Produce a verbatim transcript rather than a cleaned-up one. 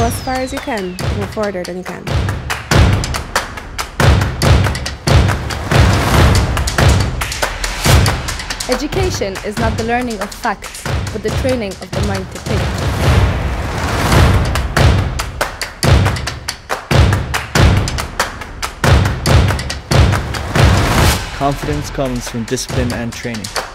as far as you can, go further than you can. Education is not the learning of facts, but the training of the mind to think. Confidence comes from discipline and training.